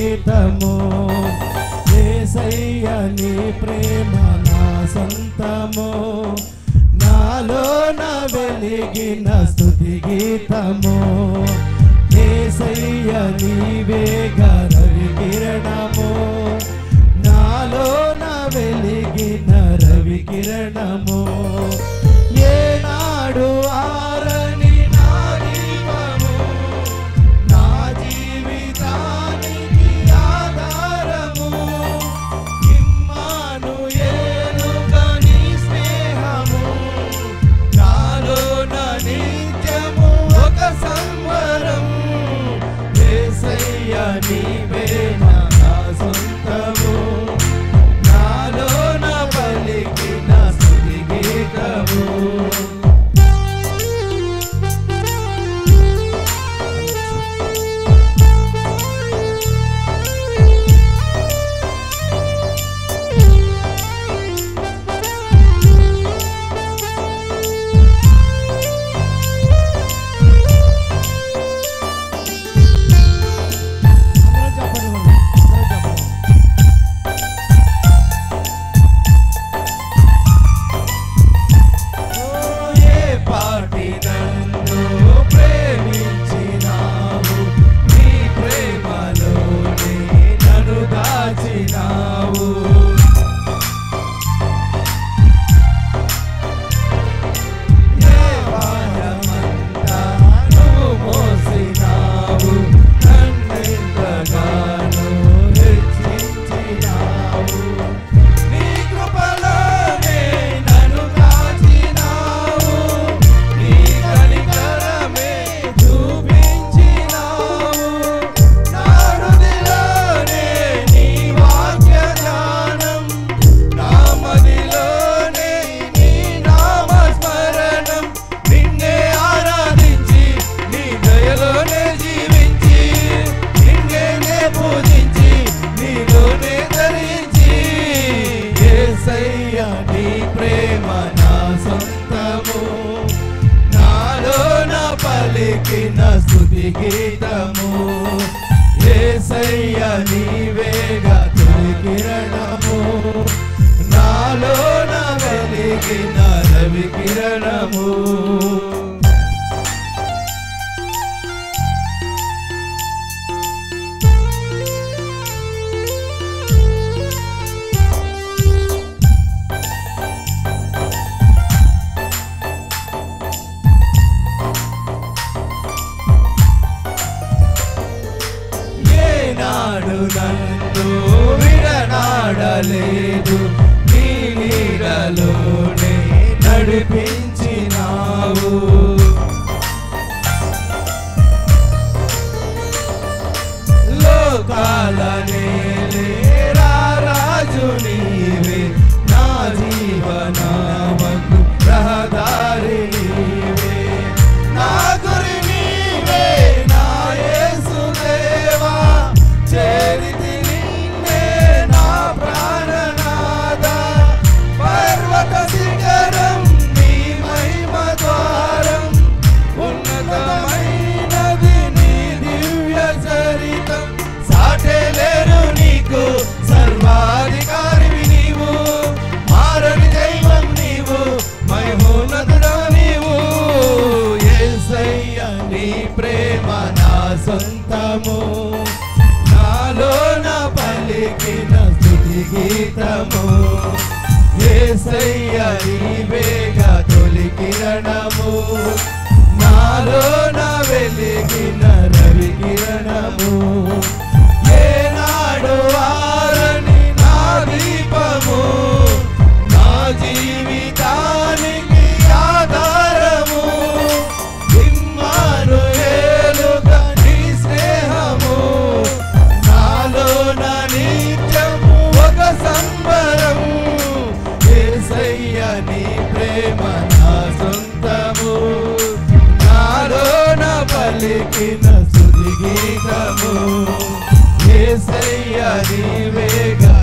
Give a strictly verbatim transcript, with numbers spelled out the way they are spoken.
గీతము యేసయ్య నీ ప్రేమ నా సొంతము నాలో నా వెలిగిన స్తుతి గీతము యేసయ్య నీవేగా రవి కిరణము నాలో నా వెలిగిన రవి కిరణము ఏనాడు ఆరని నా దీపము నా జీవితానికి ఆధారము ఇమ్మానుయేలుగా నీ స్నేహము నాలో నా నిత్యము ఒక సంవరం యేసయ్య నీవే నా సొంతము నాలో నా పలికిన స్తుతి గీతము గీతము యేసయ్య నీవేగా తొలి కిరణము నాలో నా వెలిగిన రవి కిరణము నన్ను విడనాడలేదు నీ నీడలోనే నడిపించినావు లోకాల నేలేరా రాజు నీవే నా జీవనామకు రహదారి నీవే నా గురి నీవే నా యేసుదేవా చేరితి నిన్నే నా ప్రాణనాథ పర్వత శిఖరం నీ మహిమ ద్వారం ఉన్నతమైనది నీ దివ్య చరితం సాటే లేరు నీకు సర్వాధికారివి నీవు మారని దైవం నీవు మహిమోన్నతుడా నీవు యేసయ్య నీ ప్రేమ నా సొంతము నాలో నా పలికిన స్తుతి గీతము యేసయ్య నీవేగా తొలి కిరణము నాలో నా వెలిగిన రవి కిరణము ఏనాడు ఆరని నా దీపము నా జీవితానికి ఆధారము ఇమ్మానుయేలుగా నీ స్నేహము నాలో నా నిత్యము ఒక సంబరం యేసయ్య నీ ప్రేమ నా సొంతము నాలో నా పలికిన స్తుతి గీతము యేసయ్య నీవేగా